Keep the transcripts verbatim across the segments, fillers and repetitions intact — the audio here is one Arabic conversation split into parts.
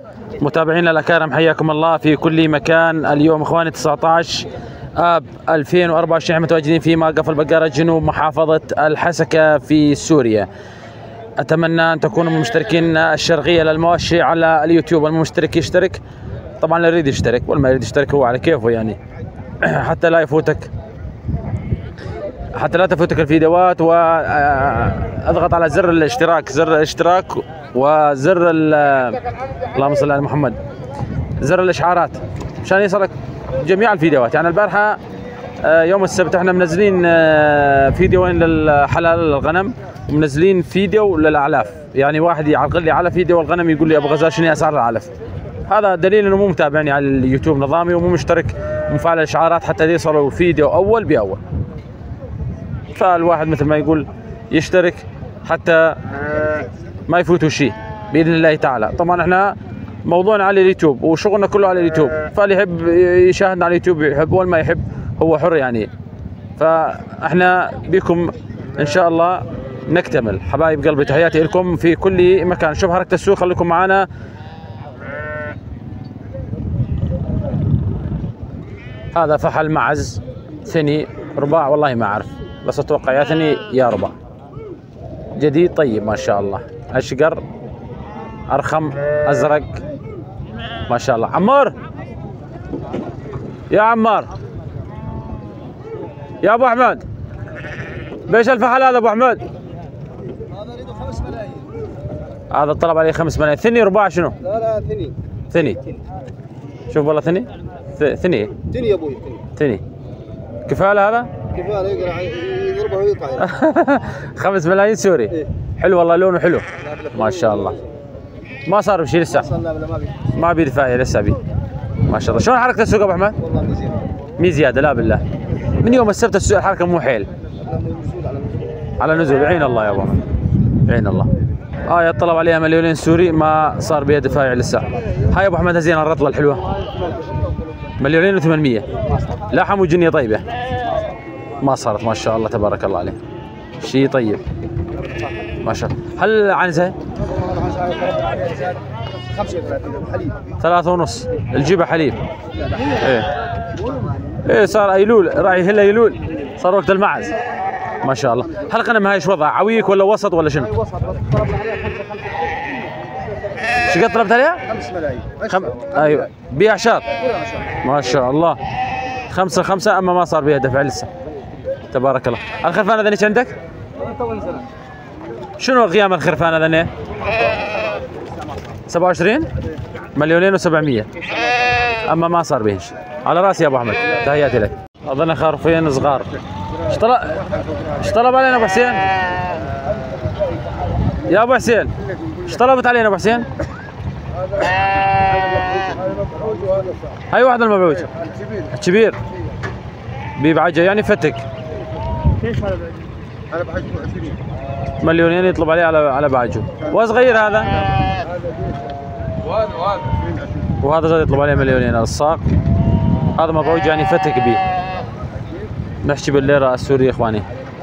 متابعينا الأكارم حياكم الله في كل مكان. اليوم اخواني تسعة عشر آب ألفين وأربعة وعشرين متواجدين في موقف البقرة جنوب محافظة الحسكة في سوريا. أتمنى أن تكونوا مشتركين الشرقية للمواشي على اليوتيوب. المشترك يشترك طبعا، اللي يريد يشترك والما يريد يشترك هو على كيفه يعني حتى لا يفوتك حتى لا تفوتك الفيديوهات. واضغط على زر الاشتراك، زر الاشتراك وزر اللهم صل على محمد زر الاشعارات مشان يصلك جميع الفيديوهات. يعني البارحه يوم السبت احنا منزلين فيديوين للحلال للغنم ومنزلين فيديو للاعلاف. يعني واحد يعقل لي على فيديو الغنم يقول لي ابو غزال شنو اسعار العلف. هذا دليل انه مو متابعني على اليوتيوب نظامي ومو مشترك ومفعل الاشعارات حتى يوصلوا الفيديو اول باول. فالواحد مثل ما يقول يشترك حتى ما يفوتوا شيء باذن الله تعالى. طبعا احنا موضوعنا على اليوتيوب وشغلنا كله على اليوتيوب، فاللي يحب يشاهدنا على اليوتيوب يحب والما يحب هو حر يعني. فاحنا بكم ان شاء الله نكتمل. حبايب قلبي تحياتي لكم في كل مكان. شوف حركة السوق، خليكم معنا. هذا فحل معز ثني رباع والله ما اعرف، بس اتوقع يا ثني يا رباع. جديد طيب ما شاء الله، اشقر ارخم ازرق ما شاء الله. عمار يا عمار يا ابو احمد، بيش الفحل هذا ابو احمد؟ هذا اريده خمس ملايين. هذا طلب عليه خمس ملايين. ثني رباع شنو؟ لا لا ثني ثني. شوف والله ثني ثني ثني يا ابوي ثني. كفاله هذا؟ كفاله يقرا يضربه ويقطع. خمس ملايين سوري. إيه؟ حلو والله، لونه حلو ما شاء الله. ما صار بشيء لسه؟ ما بي ما بي دفاعي لسه بي ما شاء الله. شلون حركة السوق ابو احمد؟ والله مي زياده مي زياده لا بالله. من يوم السبت السوق الحركه مو حيل على نزول. عين الله يا ابو احمد، عين الله. اه يا طلب عليها مليونين سوري ما صار بها دفاعي لسه. هاي ابو احمد زين الرطله الحلوه مليونين وثمانمية. لحم وجنيه طيبه ما صارت ما شاء الله تبارك الله عليه. شيء طيب ما شاء الله. هل عنزه؟ خمسة وثلاثين حليب ثلاثة ونص. الجيبه حليب. ايه ايه صار ايلول راعي هلا ايلول، صار وقت المعز ما شاء الله. هل الغنم هاي ايش وضعها؟ عويك ولا وسط ولا شنو؟ وسط. طلبنا عليها خمسة خمسة. شو قد طلبت عليها؟ خمس ملايين. خم... ايوه بيع شاط ما شاء الله. خمسة خمسة اما ما صار بيها دفع لسه تبارك الله. الخرفان هذا ايش عندك؟ شنو قيام الخرفان هذا؟ سبعة وعشرين مليونين وسبعمية اما ما صار به شيء. على راسي يا ابو احمد تحياتي لك. اظن خرفين صغار. ايش طلب ايش طلب علينا ابو حسين؟ يا ابو حسين ايش طلبت علينا ابو حسين؟ هاي واحد المبعوج الكبير بيبعجه يعني فتك. كيف هذا؟ هذا بعجه عشرين مليونين يطلب عليه على على بعجه. وصغير هذا وهذا زاد يطلب عليه مليونين. الصاق هذا مبعوج يعني فتك بيه. نحكي بالليره السوريه اخواني.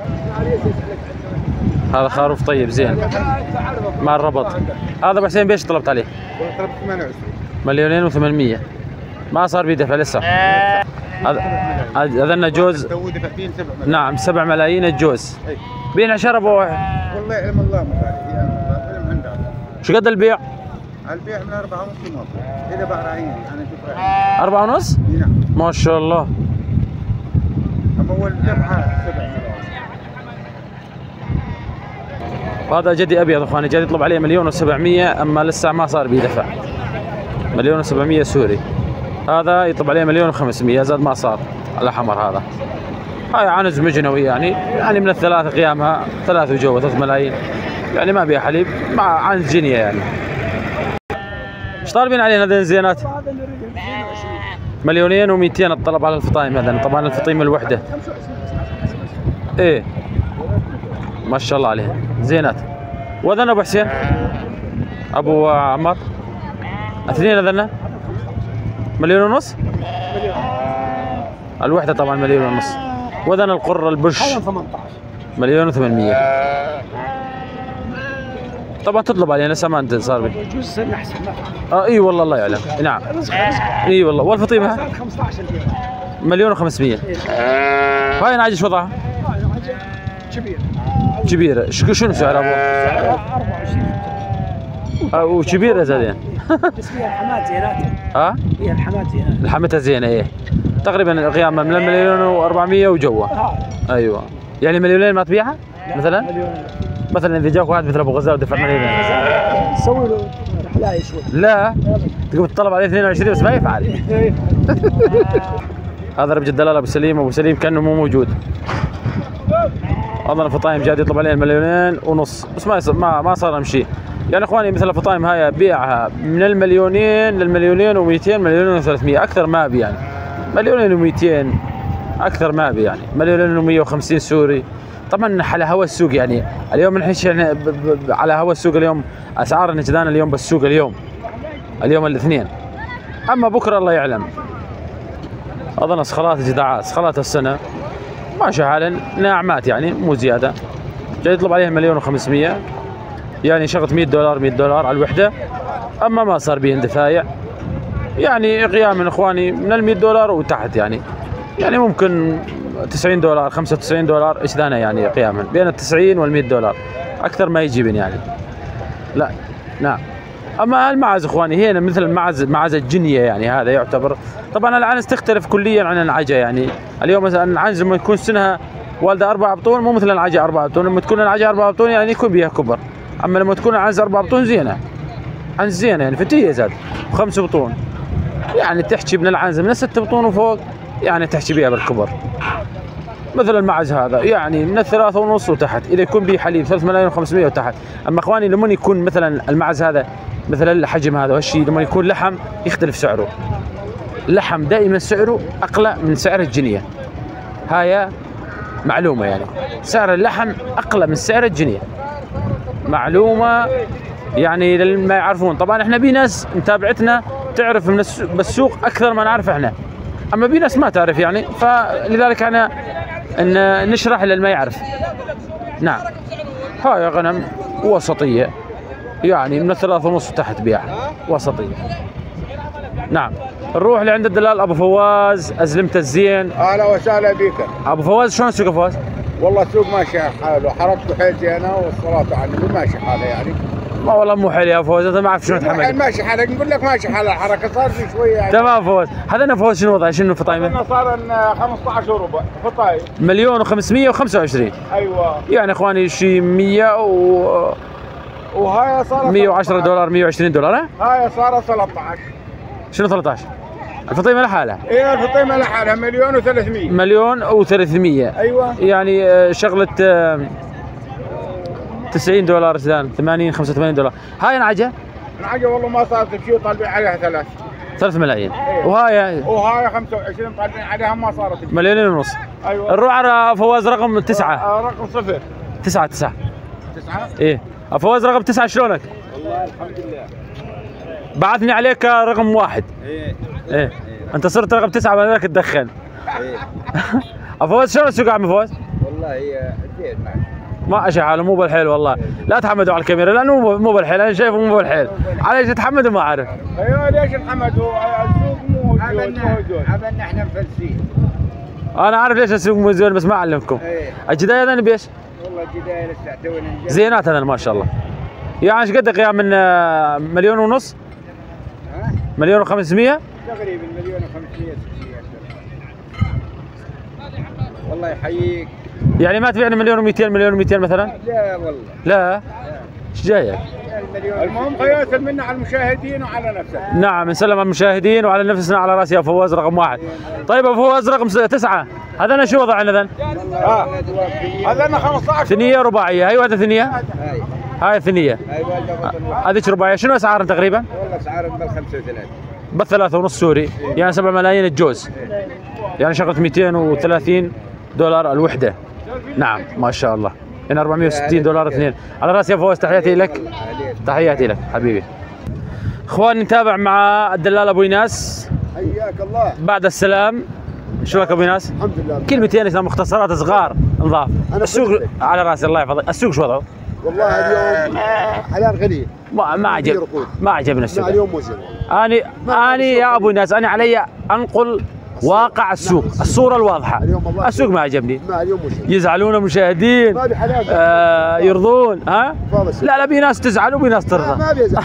هذا خروف طيب زين مع الربط. هذا ابو حسين بيش طلبت عليه؟ طلبت ثمانية وعشرين مليونين وثمانمية ما صار بيدفع لسه. هذا هذا جوز. نعم سبع ملايين الجوز. بينع شرب والله علم الله ما عنده. شو قد البيع؟ البيع من أربعة ونص موافق. إذا باع رعيني أنا أشوف رعيني. أربعة ونص؟ نعم. ما شاء الله. أما أول ذبحة سبع. وهذا جدي أبيض إخواني، جدي يطلب عليه مليون وسبعمية أما لسه ما صار بيدفع. مليون وسبعمية سوري. هذا يطلب عليه مليون وخمسمية زاد ما صار. الأحمر هذا. هاي عنز مجنوي يعني يعني من الثلاث قيامها ثلاث وجوه ثلاث ملايين يعني ما بيها حليب مع عنز جنيه يعني. ايش طالبين علينا هذين الزينات؟ مليونين ومئتين الطلب على الفطايم هذا. طبعا الفطيم الوحده. ايه ما شاء الله عليه زينات. وذن ابو حسين ابو عمار اثنين هذنا مليون ونص. الوحده طبعا مليون ونص. وذن القر البش مليون وثمانمية. طبعا تطلب عليه لسه ما انت صار بي. يجوز سنة احسن ما اه اي والله الله يعلم. نعم رزق رزق. اي والله. والفطيمه خمسطعش الكيلو. مليون وخمسمية. هاي نعجة شو وضعها؟ كبير. كبيرة. شو شنو سعرها ابو؟ أربعة وعشرين. آه وكبيرة زين. بس فيها الحمات زينات. ها؟ فيها الحمات زينات. لحمتها زينة ايه. تقريبا قيامها من المليون وأربعمية وجوا. اه. ايوه. يعني مليونين ما تبيعها؟ مثلا؟ مليون. مثلا اذا جاك واحد مثل ابو غزال ودفع مليونين. نسوي له رحلاية شوي. لا تقوم تطلب عليه اثنين وعشرين بس ما يفعل. هذا رجل الدلال ابو سليم. ابو سليم كانه مو موجود. اظن الفطايم جاد يطلب عليه المليونين ونص بس ما ما ما صار امشي. يعني اخواني مثل الفطايم هاي بيعها من المليونين للمليونين ومئتين، مليونين وثلاثمية، اكثر ما ابي يعني. مليونين ومئتين اكثر ما ابي يعني. مليونين ومئة وخمسين سوري. طبعا على هوا السوق يعني اليوم نحكي يعني على هوا السوق اليوم اسعار النجدان اليوم بالسوق اليوم اليوم الاثنين. اما بكره الله يعلم. اظن صخلات جدعات صخلات السنه ماشي حالا ناعمات يعني مو زياده. جاي يطلب عليها مليون وخمسمية يعني شغله مئة دولار مئة دولار على الوحده. اما ما صار بيهن دفايع يعني قيام من اخواني من ال مئة دولار وتحت يعني. يعني ممكن تسعين دولار خمسة وتسعين دولار ايش ذانا يعني قياما بين ال تسعين وال مئة دولار اكثر ما يجيبن يعني. لا نعم. اما المعز اخواني هنا مثل المعز معز الجنيه يعني هذا يعتبر. طبعا العنز تختلف كليا عن العجه يعني. اليوم مثلا العنز لما يكون سنها والده اربع بطون مو مثل العجه اربع بطون. لما تكون العجه اربع بطون يعني يكون بها كبر. اما لما تكون العنز اربع بطون زينه. عنز زينه يعني فتيه زاد وخمس بطون يعني تحكي من العنز من ست بطون وفوق يعني تحكي بها بالكبر. مثل المعز هذا يعني من الثلاثة ونص وتحت اذا يكون به حليب ثلاثة ملايين وخمسمية وتحت. اما اخواني لما يكون مثلا المعز هذا مثل الحجم هذا وهالشيء لما يكون لحم يختلف سعره. اللحم دائما سعره اقلى من سعر الجنيه. هاي معلومه يعني سعر اللحم اقلى من سعر الجنيه. معلومه يعني للي يعرفون. طبعا احنا بي ناس متابعتنا تعرف من السوق اكثر ما نعرف احنا. اما بي ناس ما تعرف يعني فلذلك انا ان نشرح للي ما يعرف. نعم. هاي غنم وسطيه يعني من الثلاثة ونص تحت بيعها وسطيه. نعم. نروح لعند الدلال ابو فواز ازلمته الزين. اهلا وسهلا بك ابو فواز. شلون السوق ابو فواز؟ والله السوق ماشي حاله حركته حيل زينه والصلاه على النبي ماشي حاله يعني. ما والله مو حلو يا فوز انت ما اعرف شلون تحمل. ماشي حالك نقول لك ماشي حال الحركه صار في شويه يعني. تمام فوز. هذا انا فوز شنو وضعه شنو فطايمه؟ انا صار خمسطعش وربع فطايم مليون وخمسمية وخمسة وعشرين. ايوه يعني اخواني شيء مية و وهاي صارت مية وعشرة دولار مية وعشرين دولار. ها؟ هاي صارت ثلاثطعش. شنو ثلاثطعش؟ الفطيمه لحالها؟ ايه الفطيمه لحالها مليون وثلاثمية. مليون وثلاثمية. ايوه. يعني آه، شغله آه، تسعين دولار سودان ثمانين خمسة وثمانين دولار. هاي انعجه؟ العجه والله ما صارت بشيء طالبين عليها ثلاث. ثلاث ملايين. أيوة. وهاي وهاي خمسة وعشرين طالبين عليها ما صارت بشيء. مليونين ونص. ايوه. نروح على فواز رقم تسعة. آه رقم صفر. تسعة تسعة. تسعة؟ ايه. فواز رقم تسعة شلونك؟ والله الحمد لله. بعثني عليك رقم واحد. ايه. ايه. انت صرت رقم تسعة بعد ذاك تدخن. ايه. فواز شلون السوق يا عم فواز؟ والله هي زين معك. ما اشي حاله مو بالحيل والله. لا تحمدوا على الكاميرا لانه مو مو بالحيل انا شايفه مو بالحيل. عليش تحمدوا ما اعرف. ايوه ليش نحمدوا؟ السوق مو موجود. عبنا احنا مفلسين. انا عارف ليش السوق مو زين بس ما اعلمكم. ايه. الجدايه هذا بيش؟ والله الجدايه لسه تونا نجيب. زينات هذا ما شاء الله. يعني ايش قد قيام من آه، مليون ونص؟ ها؟ مليون وخمسمية؟ تقريبا مليون وخمسمية ستمية. والله يحييك. يعني ما تبيعني مليون ومئتين مليون ومئتين مثلا؟ لا والله. لا. ايش جايك؟ المهم خياسل منا على المشاهدين وعلى نفسك. نعم نسلم على المشاهدين وعلى نفسنا على راسي يا فواز رقم واحد. طيب ابو فواز رقم تسعة هذا انا شو وضعنا ذا؟ اه هذا انا خمسطعش. ثنية رباعية. هاي واحدة ثنية؟ هاي هاي ثنية. هاي والله هذيك رباعية. شنو اسعارهم تقريبا؟ والله اسعارهم بال خمسة وثلاثين. بالثلاثة ونص سوري يعني سبعة ملايين الجوز. يعني شغلة مئتين وثلاثين دولار الوحدة. نعم ما شاء الله. يعني أربعمية وستين دولار اثنين. على راسي يا فواز تحياتي لك. تحياتي لك حبيبي. اخواني نتابع مع الدلال ابو ايناس. حياك الله. بعد السلام. شو لك ابو ايناس؟ الحمد لله. كلمتين مختصرات صغار نضاف. السوق على راسي الله يحفظك. السوق شو وضعه؟ والله اليوم حلال غليل. ما ما عجب ما عجبنا السوق. اليوم مزين. اني اني يا ابو ناس انا علي انقل واقع السوق، الصوره الواضحه. السوق ما عجبني. ما اليوم مزين. يزعلون المشاهدين. آه يرضون ها؟ لا لا، في ناس تزعل وفي ناس ترضى. ما بيزعل.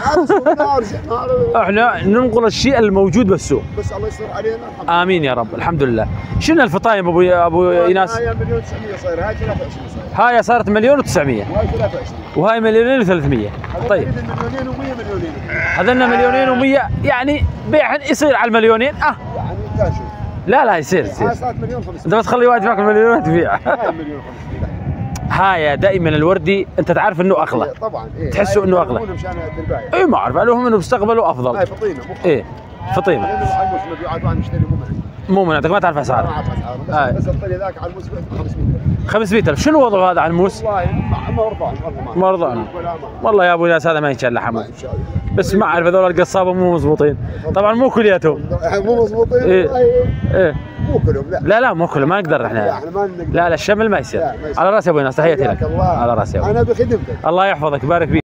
احنا ننقل الشيء الموجود بالسوق. بس الله يستر علينا. امين يا رب. الحمد لله. شنو الفطايم ابو ابو ايناس؟ هاي مليون وتسعمية صايره، هاي ثلاثة وعشرين صايره. هاي صارت مليون وتسعمية. وهاي ثلاثة وعشرين. وهاي مليونين وثلاثمية. طيب. مليونين ومية مليونين. هذلنا مليونين ومية، يعني بيع يصير على المليونين. اه يعني انت شوف. لا لا يصير يصير. هاي صارت مليون وخمسمية. انت بس خلي واحد معك المليونات تبيع. هاي مليون وخمسمية. هاي دائما الوردي انت تعرف انه اغلى. طبعا ايه. تحسوا انه اغلى. مشان البايع. اي ما اعرف، لهم انه بيستقبلوا افضل. هاي فطينه. ايه فطيمه. لانه على الموس مبيعات واحد نشتري مو معي. مو من عندك، ما تعرف ما اسعار. اعرف اسعاره. بس بس الطلي ذاك على الموس خمسمية. خمسمية ألف. شنو وضعه هذا على الموس؟ والله ما رضى ما رضى. والله يا ابو ناس هذا ما ينشال لحمه. بس ما اعرف هذول القصابه مو مضبوطين. طبعا مو كلياتهم. مو مضبوطين. ايه ايه مو كلهم. لا لا لا مو كلهم، ما نقدر احنا. لا احنا ما نقدر. لا لا الشمل ما يصير. على راسي يا ابو ناس، تحياتي لك. على راسي يا ابو. انا بخدمتك. الله يحفظك، بارك فيك.